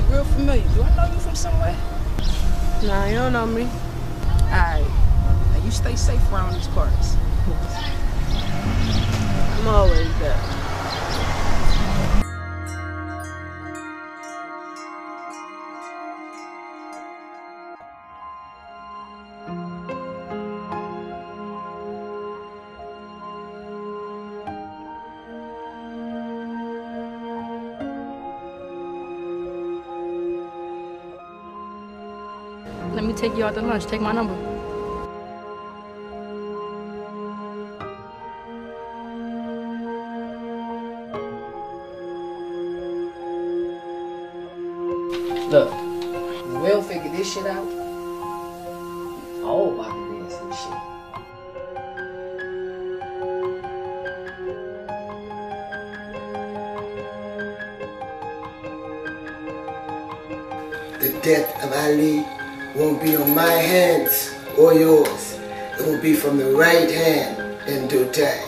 real familiar. Do I know you from somewhere? Nah, you don't know me. Alright. Now you stay safe around these parts. I'm always there. Let me take you out to lunch. Take my number. Look, when we'll figure this shit out, all my careers and shit. The death of Ali won't be on my hands or yours. It will be from the right hand in due time.